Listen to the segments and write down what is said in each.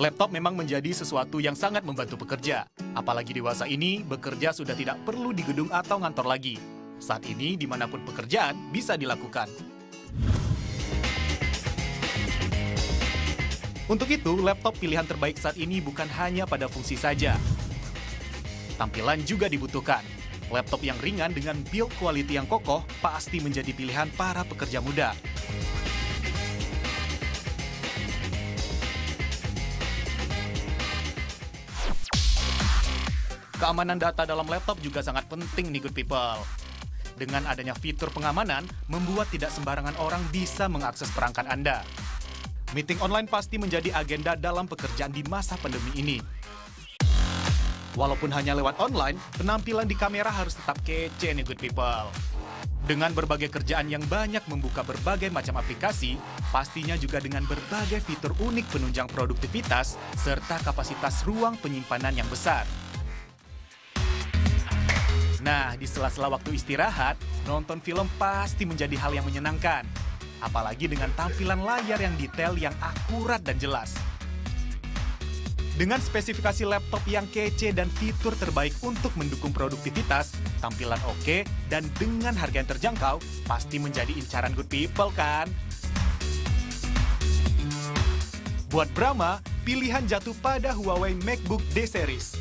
Laptop memang menjadi sesuatu yang sangat membantu pekerja. Apalagi dewasa ini, bekerja sudah tidak perlu di gedung atau ngantor lagi. Saat ini, dimanapun pekerjaan bisa dilakukan. Untuk itu, laptop pilihan terbaik saat ini bukan hanya pada fungsi saja. Tampilan juga dibutuhkan. Laptop yang ringan dengan build quality yang kokoh pasti menjadi pilihan para pekerja muda. Keamanan data dalam laptop juga sangat penting nih good people. Dengan adanya fitur pengamanan, membuat tidak sembarangan orang bisa mengakses perangkat Anda. Meeting online pasti menjadi agenda dalam pekerjaan di masa pandemi ini. Walaupun hanya lewat online, penampilan di kamera harus tetap kece nih good people. Dengan berbagai kerjaan yang banyak membuka berbagai macam aplikasi, pastinya juga dengan berbagai fitur unik penunjang produktivitas, serta kapasitas ruang penyimpanan yang besar. Nah, di sela-sela waktu istirahat, nonton film pasti menjadi hal yang menyenangkan. Apalagi dengan tampilan layar yang detail yang akurat dan jelas. Dengan spesifikasi laptop yang kece dan fitur terbaik untuk mendukung produktivitas, tampilan oke, dan dengan harga yang terjangkau, pasti menjadi incaran good people kan? Buat Brahma, pilihan jatuh pada Huawei MacBook D-Series.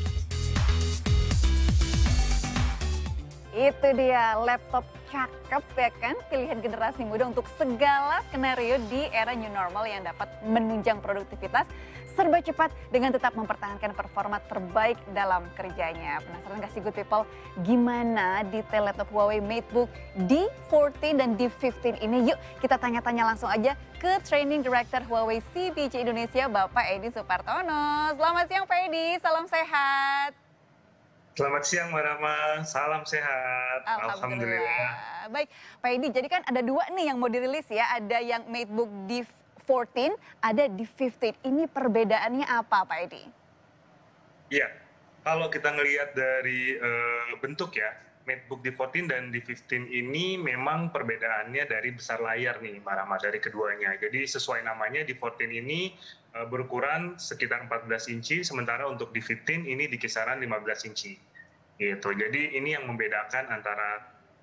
Itu dia, laptop cakep ya kan? Pilihan generasi muda untuk segala skenario di era new normal yang dapat menunjang produktivitas serba cepat dengan tetap mempertahankan performa terbaik dalam kerjanya. Penasaran gak sih good people? Gimana detail laptop Huawei MateBook D14 dan D15 ini? Yuk kita tanya-tanya langsung aja ke Training Director Huawei CBJ Indonesia, Bapak Edi Supartono. Selamat siang Pak Edi, salam sehat. Selamat siang Mbak Rama, salam sehat. Alhamdulillah. Baik, Pak Edi, jadi kan ada dua nih yang mau dirilis ya. Ada yang MateBook D14, ada D15. Ini perbedaannya apa Pak Edi? Iya, kalau kita ngelihat dari bentuk ya, MateBook D14 dan D15 ini memang perbedaannya dari besar layar nih Mbak Rama, dari keduanya. Jadi sesuai namanya D14 ini berukuran sekitar 14 inci, sementara untuk D15 ini di kisaran 15 inci. Gitu. Jadi ini yang membedakan antara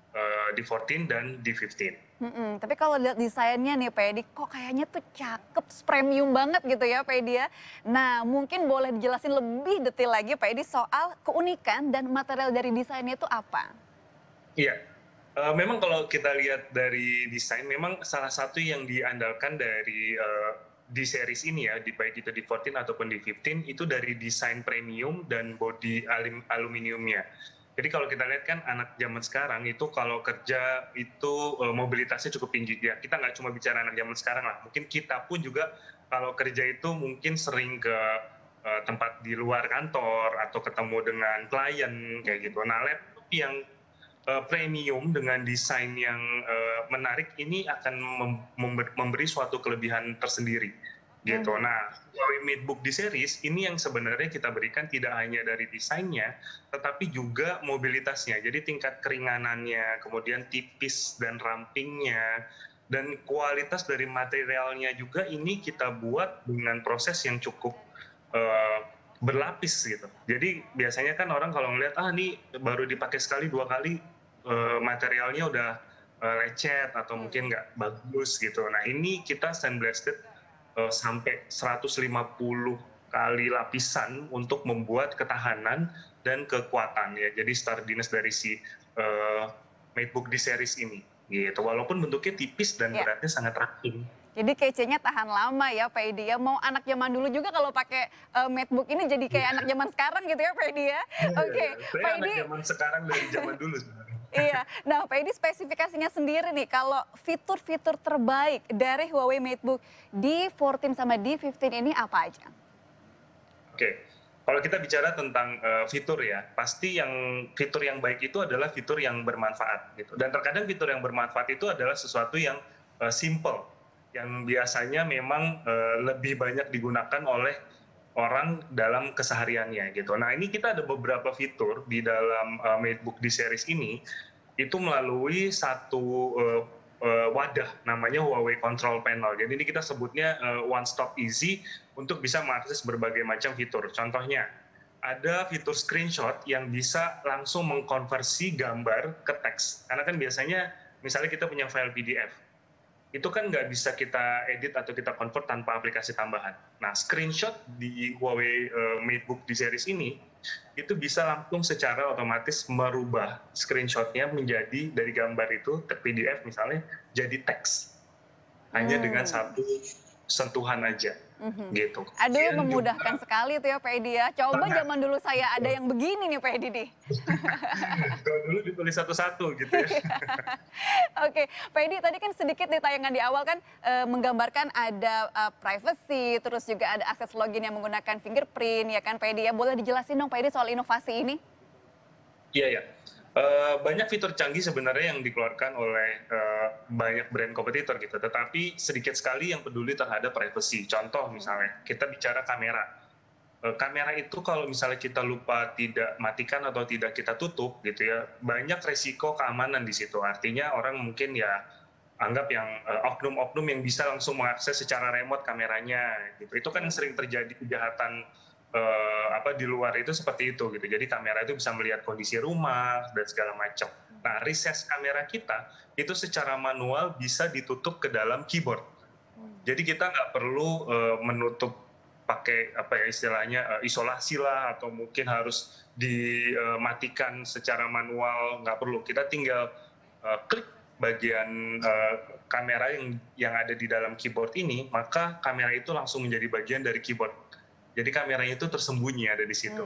D14 dan D15. Tapi kalau lihat desainnya nih Pak Edi, kok kayaknya tuh cakep, premium banget gitu ya Pak Edi ya. Nah mungkin boleh dijelasin lebih detail lagi Pak Edi soal keunikan dan material dari desainnya itu apa? Iya, memang kalau kita lihat dari desain, memang salah satu yang diandalkan dari D-series ini ya, baik itu D14 ataupun D15, itu dari desain premium dan bodi aluminiumnya. Jadi kalau kita lihat kan anak zaman sekarang itu kalau kerja itu mobilitasnya cukup tinggi ya. Kita nggak cuma bicara anak zaman sekarang lah, mungkin kita pun juga kalau kerja itu mungkin sering ke tempat di luar kantor atau ketemu dengan klien kayak gitu. Nah laptop yang premium dengan desain yang menarik ini akan memberi suatu kelebihan tersendiri gitu. Nah, Huawei MateBook D-Series ini yang sebenarnya kita berikan tidak hanya dari desainnya, tetapi juga mobilitasnya. Jadi tingkat keringanannya, kemudian tipis dan rampingnya, dan kualitas dari materialnya juga ini kita buat dengan proses yang cukup berlapis gitu. Jadi biasanya kan orang kalau ngeliat ini baru dipakai sekali dua kali materialnya udah lecet atau mungkin nggak bagus gitu. Nah ini kita sandblasted sampai 150 kali lapisan untuk membuat ketahanan dan kekuatan ya. Jadi sturdiness dari si MateBook D-Series ini gitu. Walaupun bentuknya tipis dan beratnya sangat ramping. Jadi kece-nya tahan lama ya Pak Edi ya. Mau anak zaman dulu juga kalau pakai MateBook ini jadi kayak anak zaman sekarang gitu ya Pak Edi ya. Oke, Pak Edi. Anak zaman sekarang dari zaman dulu sebenarnya. Iya, nah Pak Edi spesifikasinya sendiri nih, kalau fitur-fitur terbaik dari Huawei MateBook D14 sama D15 ini apa aja? Oke, kalau kita bicara tentang fitur ya, pasti fitur yang baik itu adalah fitur yang bermanfaat gitu. Dan terkadang fitur yang bermanfaat itu adalah sesuatu yang simple, yang biasanya memang lebih banyak digunakan oleh orang dalam kesehariannya gitu. Nah ini kita ada beberapa fitur di dalam MateBook D-Series ini, itu melalui satu wadah namanya Huawei Control Panel. Jadi ini kita sebutnya one stop easy untuk bisa mengakses berbagai macam fitur. Contohnya ada fitur screenshot yang bisa langsung mengkonversi gambar ke teks. Karena kan biasanya misalnya kita punya file PDF, itu kan nggak bisa kita edit atau kita convert tanpa aplikasi tambahan. Nah, screenshot di Huawei MateBook di series ini itu bisa langsung secara otomatis merubah screenshotnya menjadi dari gambar itu ke PDF misalnya jadi teks hanya dengan satu sentuhan aja gitu. Aduh, memudahkan sekali tuh ya Pak Edi ya. Coba zaman dulu saya ada yang begini nih Pak Edi nih. Kalau dulu ditulis satu-satu gitu ya. Oke, Pak Edi tadi kan sedikit di tayangan di awal kan menggambarkan ada privacy, terus juga ada akses login yang menggunakan fingerprint ya kan Pak Edi ya. Boleh dijelasin dong Pak Edi soal inovasi ini? Iya ya. Banyak fitur canggih sebenarnya yang dikeluarkan oleh banyak brand kompetitor gitu, tetapi sedikit sekali yang peduli terhadap privacy. Contoh misalnya kita bicara kamera. Kamera itu kalau misalnya kita lupa tidak matikan atau tidak kita tutup gitu ya, banyak resiko keamanan di situ. Artinya orang mungkin ya anggap yang oknum-oknum yang bisa langsung mengakses secara remote kameranya gitu. Itu kan yang sering terjadi kejahatan di luar itu seperti itu gitu. Jadi kamera itu bisa melihat kondisi rumah dan segala macam. Nah, recess kamera kita itu secara manual bisa ditutup ke dalam keyboard. Jadi kita nggak perlu menutup pakai istilahnya isolasi lah atau mungkin harus dimatikan secara manual, nggak perlu. Kita tinggal klik bagian kamera yang ada di dalam keyboard ini, maka kamera itu langsung menjadi bagian dari keyboard. Jadi kameranya itu tersembunyi ada di situ.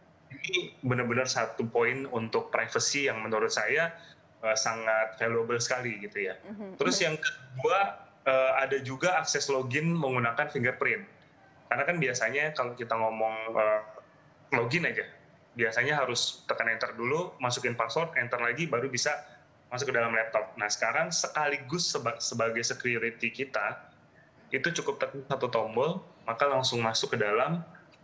Ini benar-benar satu poin untuk privacy yang menurut saya sangat valuable sekali gitu ya. Terus yang kedua ada juga akses login menggunakan fingerprint. Karena kan biasanya kalau kita ngomong login aja, biasanya harus tekan enter dulu, masukin password, enter lagi, baru bisa masuk ke dalam laptop. Nah sekarang sekaligus sebagai security kita, itu cukup tekan satu tombol, maka langsung masuk ke dalam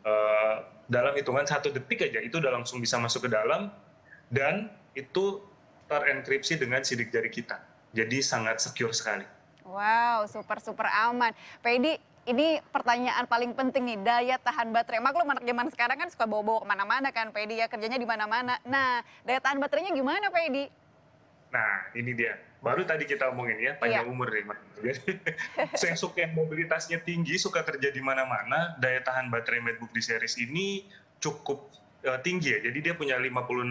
hitungan 1 detik aja, itu udah langsung bisa masuk ke dalam, dan itu terenkripsi dengan sidik jari kita. Jadi sangat secure sekali. Wow, super aman. Pak Edi, ini pertanyaan paling penting nih, daya tahan baterai. Maklum anak zaman sekarang kan suka bawa-bawa kemana-mana kan Pak Edi ya, kerjanya di mana-mana. Nah, daya tahan baterainya gimana Pak Edi? Nah, ini dia. Baru tadi kita omongin ya, panjang umur nih. Saya suka yang mobilitasnya tinggi, suka kerja di mana-mana, daya tahan baterai MateBook di series ini cukup tinggi ya. Jadi dia punya 56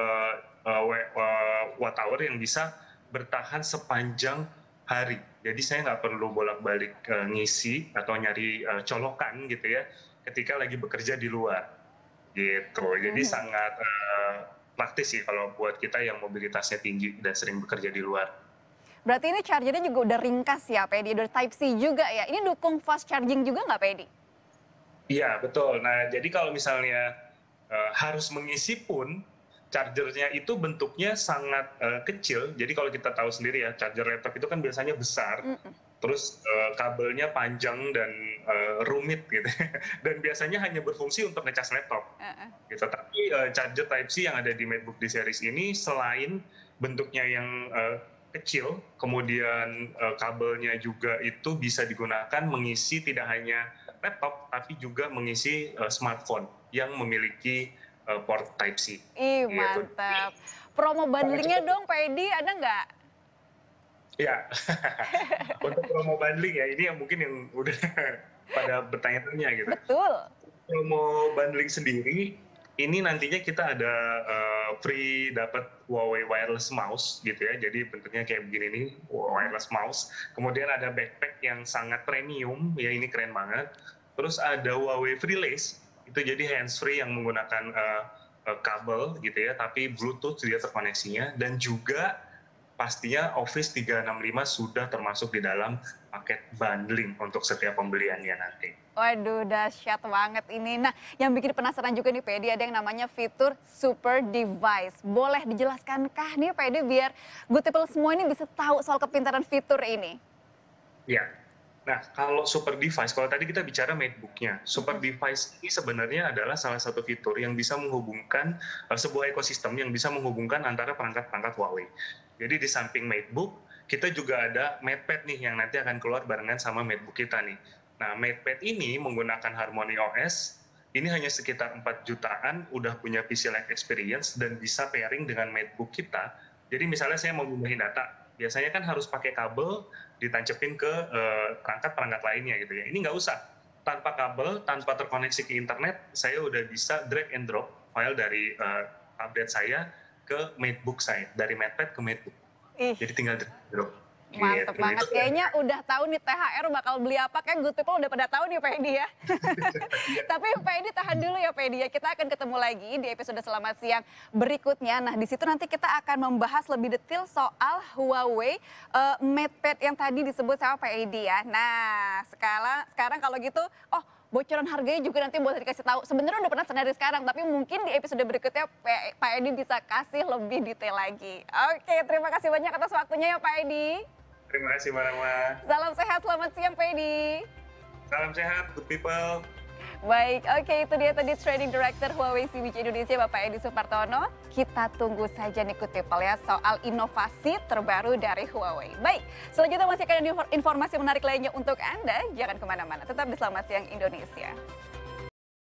watt hour yang bisa bertahan sepanjang hari. Jadi saya nggak perlu bolak-balik ngisi atau nyari colokan gitu ya, ketika lagi bekerja di luar. Gitu. Jadi sangat praktis sih kalau buat kita yang mobilitasnya tinggi dan sering bekerja di luar. Berarti ini chargernya juga udah ringkas ya Pak Edi, udah Type-C juga ya. Ini dukung fast charging juga nggak Pak Edi? Iya, betul. Nah, jadi kalau misalnya harus mengisi pun, chargernya itu bentuknya sangat kecil. Jadi kalau kita tahu sendiri ya, charger laptop itu kan biasanya besar, terus kabelnya panjang dan rumit gitu. Dan biasanya hanya berfungsi untuk ngecas laptop. Gitu. Tapi charger Type-C yang ada di MateBook di series ini, selain bentuknya yang kecil, kemudian kabelnya juga itu bisa digunakan mengisi tidak hanya laptop, tapi juga mengisi smartphone yang memiliki port Type-C. Ih, mantap. Promo bundlingnya dong Pak Edi, ada nggak? Ya, untuk promo bundling ya, ini yang mungkin yang udah pada bertanya-tanya gitu. Betul. Promo bundling sendiri, ini nantinya kita ada free dapat Huawei wireless mouse gitu ya. Jadi bentuknya kayak begini nih, wireless mouse. Kemudian ada backpack yang sangat premium, ya ini keren banget. Terus ada Huawei FreeLace, itu jadi hands free yang menggunakan kabel gitu ya, tapi Bluetooth dia terkoneksinya, dan juga pastinya Office 365 sudah termasuk di dalam paket bundling untuk setiap pembeliannya nanti. Waduh, dahsyat banget ini. Nah, yang bikin penasaran juga nih Pak Edi, ada yang namanya fitur Super Device. Boleh dijelaskan-kah nih Pak Edi biar good people semua ini bisa tahu soal kepintaran fitur ini? Ya. Nah, kalau Super Device, kalau tadi kita bicara MateBook-nya, Super Device ini sebenarnya adalah salah satu fitur yang bisa menghubungkan sebuah ekosistem yang bisa menghubungkan antara perangkat-perangkat Huawei. Jadi di samping MateBook, kita juga ada MatePad nih yang nanti akan keluar barengan sama MateBook kita nih. Nah, MatePad ini menggunakan Harmony OS, ini hanya sekitar 4 jutaan, udah punya PC-like experience dan bisa pairing dengan MateBook kita. Jadi misalnya saya mau pindahin data, biasanya kan harus pakai kabel ditancepin ke perangkat-perangkat lainnya gitu ya. Ini nggak usah. Tanpa kabel, tanpa terkoneksi ke internet, saya udah bisa drag and drop file dari tablet saya ke MateBook saya, dari MatePad ke MateBook. Jadi tinggal drag and drop. Mantep banget, kayaknya udah tahu nih THR bakal beli apa, kayak good people udah pada tahu nih Pak Edi ya. Tapi Pak Edi tahan dulu ya Pak Edi ya, kita akan ketemu lagi di episode Selamat Siang berikutnya. Nah di situ nanti kita akan membahas lebih detail soal Huawei MatePad yang tadi disebut sama Pak Edi ya. Nah sekarang kalau gitu, bocoran harganya juga nanti boleh dikasih tahu. Sebenarnya udah pernah dari sekarang, tapi mungkin di episode berikutnya Pak Edi bisa kasih lebih detail lagi. Oke, terima kasih banyak atas waktunya ya Pak Edi. Terima kasih Mbak Rama. Salam sehat, selamat siang Pak Edi. Salam sehat, good people. Baik, oke itu dia tadi Trading Director Huawei CBC Indonesia Bapak Edi Supartono. Kita tunggu saja nih good people ya soal inovasi terbaru dari Huawei. Baik, selanjutnya masih akan ada informasi menarik lainnya untuk Anda. Jangan kemana-mana, tetap di Selamat Siang Indonesia.